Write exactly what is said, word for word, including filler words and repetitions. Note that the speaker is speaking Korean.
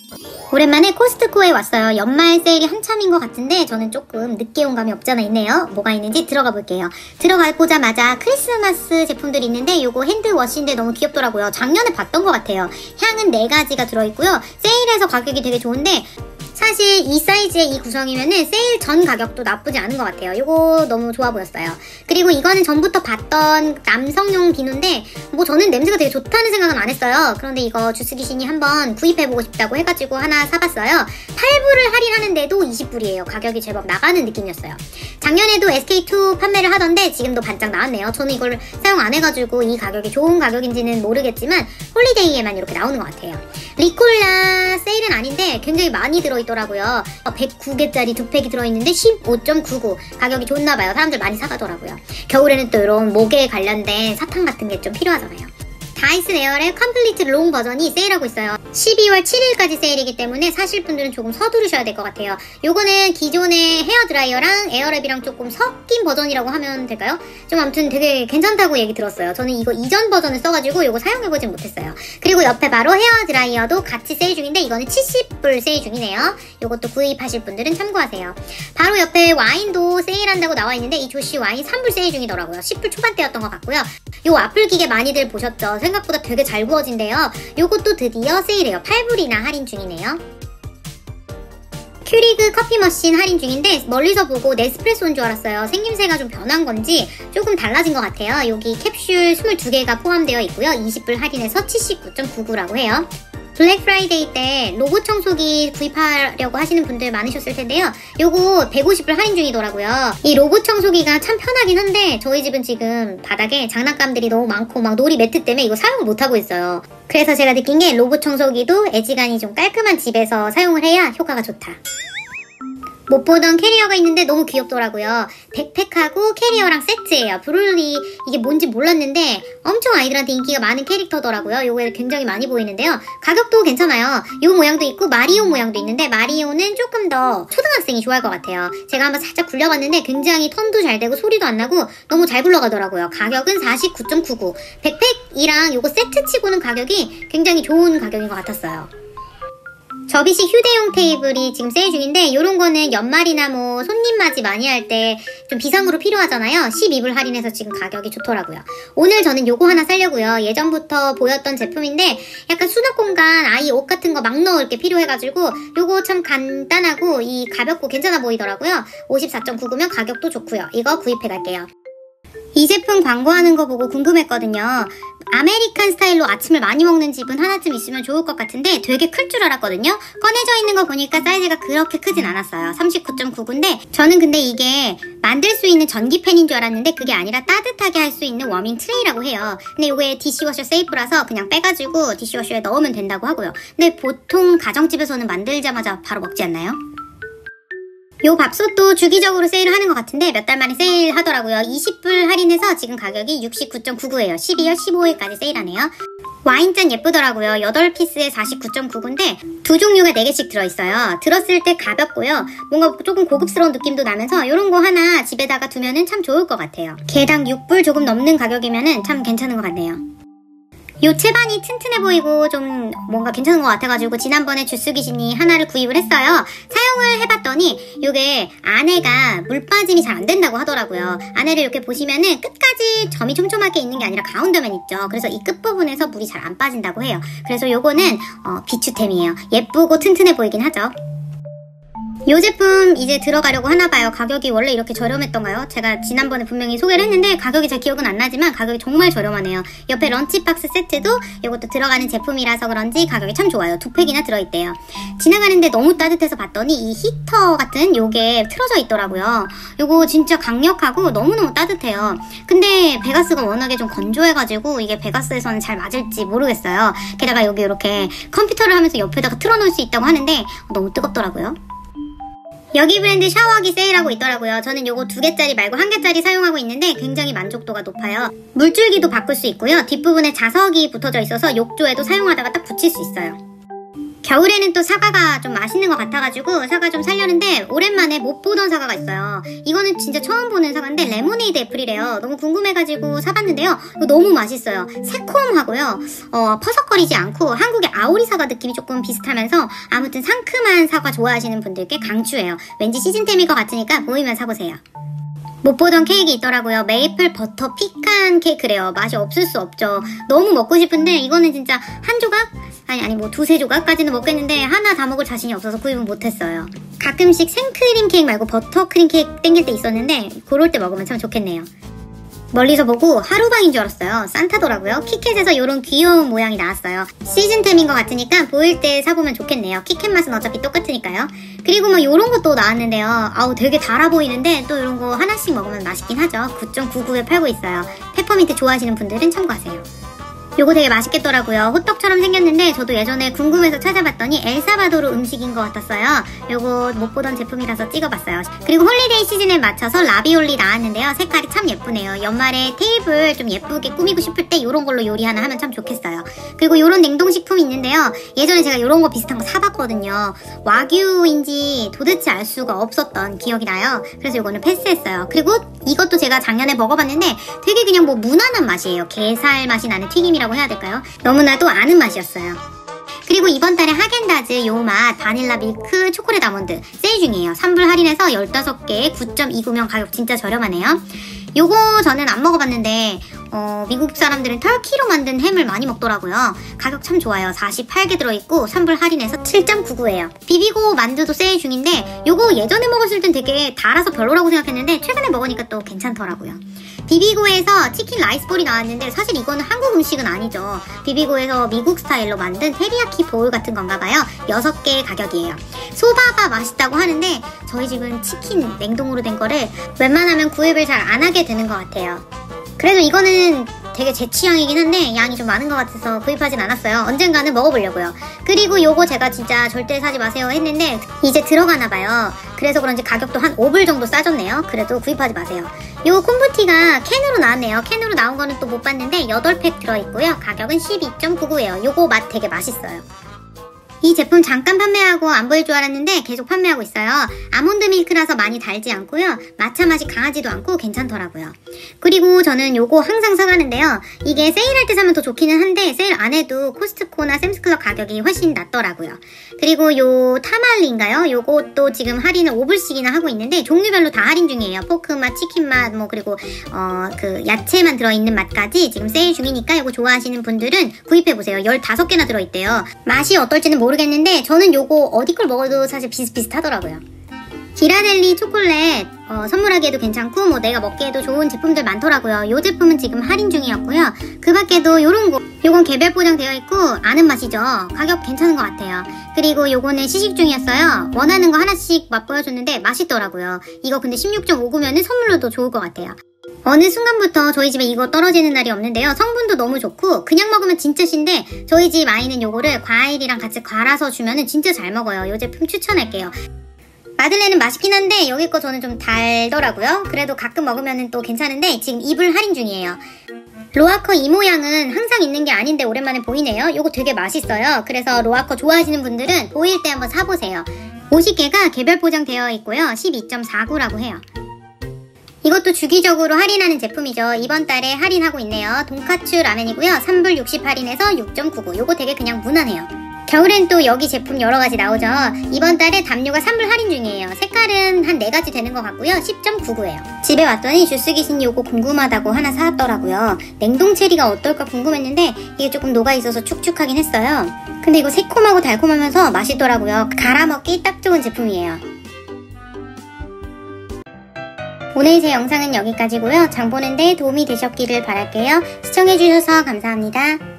오랜만에 코스트코에 왔어요. 연말 세일이 한참인 것 같은데 저는 조금 늦게 온 감이 없잖아 있네요. 뭐가 있는지 들어가 볼게요. 들어가보자마자 크리스마스 제품들이 있는데 요거 핸드워시인데 너무 귀엽더라고요. 작년에 봤던 것 같아요. 향은 네 가지가 들어있고요. 세일해서 가격이 되게 좋은데 사실 이 사이즈의 이 구성이면은 세일 전 가격도 나쁘지 않은 것 같아요. 이거 너무 좋아 보였어요. 그리고 이거는 전부터 봤던 남성용 비누인데 뭐 저는 냄새가 되게 좋다는 생각은 안 했어요. 그런데 이거 주스귀신이 한번 구입해보고 싶다고 해가지고 하나 사봤어요. 팔 불을 할인하는데도 이십 불이에요. 가격이 제법 나가는 느낌이었어요. 작년에도 에스케이 투 판매를 하던데 지금도 반짝 나왔네요. 저는 이걸 사용 안 해가지고 이 가격이 좋은 가격인지는 모르겠지만 홀리데이에만 이렇게 나오는 것 같아요. 리콜라 세일은 아닌데 굉장히 많이 들어있더라고요. 백구 개짜리 두 팩이 들어있는데 십오 점 구구 가격이 좋나봐요. 사람들 많이 사가더라고요. 겨울에는 또 이런 목에 관련된 사탕 같은 게 좀 필요하잖아요. 다이슨 에어랩 컴플리트 롱 버전이 세일하고 있어요. 십이월 칠일까지 세일이기 때문에 사실 분들은 조금 서두르셔야 될 것 같아요. 요거는 기존의 헤어드라이어랑 에어랩이랑 조금 섞인 버전이라고 하면 될까요? 좀 아무튼 되게 괜찮다고 얘기 들었어요. 저는 이거 이전 버전을 써가지고 요거 사용해보진 못했어요. 그리고 옆에 바로 헤어드라이어도 같이 세일 중인데 이거는 칠십 불 세일 중이네요. 요것도 구입하실 분들은 참고하세요. 바로 옆에 와인도 세일한다고 나와있는데 이 조시 와인 삼 불 세일 중이더라고요. 십 불 초반대였던 것 같고요. 요 와플 기계 많이들 보셨죠? 생각보다 되게 잘 구워진대요. 요것도 드디어 세일해요. 팔 불이나 할인 중이네요. 큐리그 커피 머신 할인 중인데 멀리서 보고 네스프레소인 줄 알았어요. 생김새가 좀 변한 건지 조금 달라진 것 같아요. 여기 캡슐 이십이 개가 포함되어 있고요. 이십 불 할인해서 칠십구 점 구구라고 해요. 블랙 프라이데이 때 로봇 청소기 구입하려고 하시는 분들 많으셨을 텐데요. 요거 백오십 불 할인 중이더라고요. 이 로봇 청소기가 참 편하긴 한데 저희 집은 지금 바닥에 장난감들이 너무 많고 막 놀이 매트 때문에 이거 사용을 못하고 있어요. 그래서 제가 느낀 게 로봇 청소기도 애지간히 좀 깔끔한 집에서 사용을 해야 효과가 좋다. 못 보던 캐리어가 있는데 너무 귀엽더라고요. 백팩하고 캐리어랑 세트예요. 브룰리 이게 뭔지 몰랐는데 엄청 아이들한테 인기가 많은 캐릭터더라고요. 요거 굉장히 많이 보이는데요. 가격도 괜찮아요. 요 모양도 있고 마리오 모양도 있는데 마리오는 조금 더 초등학생이 좋아할 것 같아요. 제가 한번 살짝 굴려봤는데 굉장히 턴도 잘 되고 소리도 안 나고 너무 잘 굴러가더라고요. 가격은 사십구 점 구구. 백팩이랑 요거 세트치고는 가격이 굉장히 좋은 가격인 것 같았어요. 접이식 휴대용 테이블이 지금 세일 중인데 요런 거는 연말이나 뭐 손님 맞이 많이 할 때 좀 비상으로 필요하잖아요. 십이 불 할인해서 지금 가격이 좋더라고요. 오늘 저는 요거 하나 사려고요. 예전부터 보였던 제품인데 약간 수납 공간 아이 옷 같은 거 막 넣을 게 필요해가지고 요거 참 간단하고 이 가볍고 괜찮아 보이더라고요. 오십사 점 구구면 가격도 좋고요. 이거 구입해갈게요. 이 제품 광고하는 거 보고 궁금했거든요. 아메리칸 스타일로 아침을 많이 먹는 집은 하나쯤 있으면 좋을 것 같은데 되게 클 줄 알았거든요. 꺼내져 있는 거 보니까 사이즈가 그렇게 크진 않았어요. 삼십구 점 구구인데 저는 근데 이게 만들 수 있는 전기팬인 줄 알았는데 그게 아니라 따뜻하게 할 수 있는 워밍 트레이라고 해요. 근데 이게 디시워셔 세이프라서 그냥 빼가지고 디시워셔에 넣으면 된다고 하고요. 근데 보통 가정집에서는 만들자마자 바로 먹지 않나요? 요 밥솥도 주기적으로 세일을 하는 것 같은데 몇 달 만에 세일하더라고요. 이십 불 할인해서 지금 가격이 육십구 점 구구예요. 십이월 십오일까지 세일하네요. 와인잔 예쁘더라고요. 여덟 피스에 사십구 점 구구인데 두 종류가 네 개씩 들어있어요. 들었을 때 가볍고요. 뭔가 조금 고급스러운 느낌도 나면서 이런 거 하나 집에다가 두면은 참 좋을 것 같아요. 개당 육 불 조금 넘는 가격이면은 참 괜찮은 것 같네요. 요 채반이 튼튼해 보이고 좀 뭔가 괜찮은 것 같아가지고 지난번에 주스귀신이 하나를 구입을 했어요. 사용을 해봤더니 요게 안에가 물 빠짐이 잘 안 된다고 하더라고요. 안에를 이렇게 보시면은 끝까지 점이 촘촘하게 있는 게 아니라 가운데만 있죠. 그래서 이 끝부분에서 물이 잘 안 빠진다고 해요. 그래서 요거는 어, 비추템이에요. 예쁘고 튼튼해 보이긴 하죠. 이 제품 이제 들어가려고 하나봐요. 가격이 원래 이렇게 저렴했던가요? 제가 지난번에 분명히 소개를 했는데 가격이 제 기억은 안 나지만 가격이 정말 저렴하네요. 옆에 런치박스 세트도 이것도 들어가는 제품이라서 그런지 가격이 참 좋아요. 두 팩이나 들어있대요. 지나가는데 너무 따뜻해서 봤더니 이 히터 같은 요게 틀어져 있더라고요. 요거 진짜 강력하고 너무너무 따뜻해요. 근데 베가스가 워낙에 좀 건조해가지고 이게 베가스에서는 잘 맞을지 모르겠어요. 게다가 여기 이렇게 컴퓨터를 하면서 옆에다가 틀어놓을 수 있다고 하는데 너무 뜨겁더라고요. 여기 브랜드 샤워기 세일하고 있더라고요. 저는 요거 두 개짜리 말고 한 개짜리 사용하고 있는데 굉장히 만족도가 높아요. 물줄기도 바꿀 수 있고요. 뒷부분에 자석이 붙어져 있어서 욕조에도 사용하다가 딱 붙일 수 있어요. 겨울에는 또 사과가 좀 맛있는 것 같아가지고 사과 좀 살려는데 오랜만에 못 보던 사과가 있어요. 이거는 진짜 처음 보는 사과인데 레모네이드 애플이래요. 너무 궁금해가지고 사봤는데요. 이거 너무 맛있어요. 새콤하고요. 어, 퍼석거리지 않고 한국의 아오리 사과 느낌이 조금 비슷하면서 아무튼 상큼한 사과 좋아하시는 분들께 강추해요. 왠지 시즌템일 것 같으니까 보이면 사보세요. 못 보던 케이크 있더라고요. 메이플 버터 피칸 케이크래요. 맛이 없을 수 없죠. 너무 먹고 싶은데 이거는 진짜 한 조각? 아니 아니 뭐 두세 조각까지는 먹겠는데 하나 다 먹을 자신이 없어서 구입은 못했어요. 가끔씩 생크림 케이크 말고 버터 크림 케이크 땡길 때 있었는데 그럴 때 먹으면 참 좋겠네요. 멀리서 보고 하루방인 줄 알았어요. 산타더라고요. 키캣에서 이런 귀여운 모양이 나왔어요. 시즌템인 것 같으니까 보일 때 사보면 좋겠네요. 키캣 맛은 어차피 똑같으니까요. 그리고 뭐 이런 것도 나왔는데요. 아우 되게 달아 보이는데 또 이런 거 하나씩 먹으면 맛있긴 하죠. 구 점 구구에 팔고 있어요. 페퍼민트 좋아하시는 분들은 참고하세요. 요거 되게 맛있겠더라고요. 호떡처럼 생겼는데 저도 예전에 궁금해서 찾아봤더니 엘사바도르 음식인 것 같았어요. 요거 못 보던 제품이라서 찍어봤어요. 그리고 홀리데이 시즌에 맞춰서 라비올리 나왔는데요. 색깔이 참 예쁘네요. 연말에 테이블 좀 예쁘게 꾸미고 싶을 때 요런 걸로 요리 하나 하면 참 좋겠어요. 그리고 요런 냉동식품이 있는데요. 예전에 제가 요런 거 비슷한 거 사봤거든요. 와규인지 도대체 알 수가 없었던 기억이 나요. 그래서 요거는 패스했어요. 그리고 이것도 제가 작년에 먹어봤는데 되게 그냥 뭐 무난한 맛이에요. 게살 맛이 나는 튀김이라 해야 될까요? 너무나도 아는 맛이었어요. 그리고 이번 달에 하겐다즈 요 맛 바닐라 밀크 초콜릿 아몬드 세일 중이에요. 삼 불 할인해서 열다섯 개에 구 점 이구면 가격 진짜 저렴하네요. 요거 저는 안 먹어봤는데 어, 미국 사람들은 터키로 만든 햄을 많이 먹더라고요. 가격 참 좋아요. 사십팔 개 들어있고 삼 불 할인해서 칠 점 구구예요. 비비고 만두도 세일 중인데 요거 예전에 먹었을 땐 되게 달아서 별로라고 생각했는데 최근에 먹으니까 또 괜찮더라고요. 비비고에서 치킨 라이스볼이 나왔는데 사실 이거는 한국 음식은 아니죠. 비비고에서 미국 스타일로 만든 테리야키 볼 같은 건가 봐요. 여섯 개의 가격이에요. 소바가 맛있다고 하는데 저희 집은 치킨 냉동으로 된 거를 웬만하면 구입을 잘 안 하게 되는 것 같아요. 그래도 이거는 되게 제 취향이긴 한데 양이 좀 많은 것 같아서 구입하진 않았어요. 언젠가는 먹어보려고요. 그리고 요거 제가 진짜 절대 사지 마세요 했는데 이제 들어가나봐요. 그래서 그런지 가격도 한 오 불 정도 싸졌네요. 그래도 구입하지 마세요. 요 콤부티가 캔으로 나왔네요. 캔으로 나온 거는 또 못 봤는데 여덟 팩 들어있고요. 가격은 십이 점 구구예요. 요거 맛 되게 맛있어요. 이 제품 잠깐 판매하고 안 보일 줄 알았는데 계속 판매하고 있어요. 아몬드 밀크라서 많이 달지 않고요. 마차 맛이 강하지도 않고 괜찮더라고요. 그리고 저는 요거 항상 사가는데요. 이게 세일할 때 사면 더 좋기는 한데 세일 안 해도 코스트코나 샘스클럽 가격이 훨씬 낮더라고요. 그리고 요 타말리인가요? 요것도 지금 할인을 오 불씩이나 하고 있는데 종류별로 다 할인 중이에요. 포크 맛, 치킨 맛, 뭐 그리고 어 그 야채만 들어있는 맛까지 지금 세일 중이니까 요거 좋아하시는 분들은 구입해보세요. 열다섯 개나 들어있대요. 맛이 어떨지는 모르겠어요. 모르겠는데 저는 요거 어디 걸 먹어도 사실 비슷비슷하더라고요. 기라델리 초콜릿 어, 선물하기에도 괜찮고 뭐 내가 먹기에도 좋은 제품들 많더라고요. 요 제품은 지금 할인 중이었고요. 그 밖에도 요런 거 요건 개별 포장되어 있고 아는 맛이죠. 가격 괜찮은 것 같아요. 그리고 요거는 시식 중이었어요. 원하는 거 하나씩 맛보여줬는데 맛있더라고요. 이거 근데 십육 점 오구면은 선물로도 좋을 것 같아요. 어느 순간부터 저희 집에 이거 떨어지는 날이 없는데요. 성분도 너무 좋고 그냥 먹으면 진짜 신데 저희 집 아이는 요거를 과일이랑 같이 갈아서 주면은 진짜 잘 먹어요. 요 제품 추천할게요. 마들렌은 맛있긴 한데 여기 거 저는 좀 달더라고요. 그래도 가끔 먹으면 또 괜찮은데 지금 이 불 할인 중이에요. 로아커 이 모양은 항상 있는 게 아닌데 오랜만에 보이네요. 요거 되게 맛있어요. 그래서 로아커 좋아하시는 분들은 보일 때 한번 사보세요. 오십 개가 개별 포장되어 있고요. 십이 점 사구라고 해요. 이것도 주기적으로 할인하는 제품이죠. 이번 달에 할인하고 있네요. 돈카츠 라멘이고요. 삼 불 육십 할인해서 육 점 구구. 요거 되게 그냥 무난해요. 겨울엔 또 여기 제품 여러가지 나오죠. 이번 달에 담요가 삼 불 할인 중이에요. 색깔은 한 네 가지 되는 것 같고요. 십 점 구구예요. 집에 왔더니 주스 귀신 요거 궁금하다고 하나 사왔더라고요. 냉동 체리가 어떨까 궁금했는데 이게 조금 녹아있어서 축축하긴 했어요. 근데 이거 새콤하고 달콤하면서 맛있더라고요. 갈아먹기 딱 좋은 제품이에요. 오늘 제 영상은 여기까지고요. 장 보는데 도움이 되셨기를 바랄게요. 시청해주셔서 감사합니다.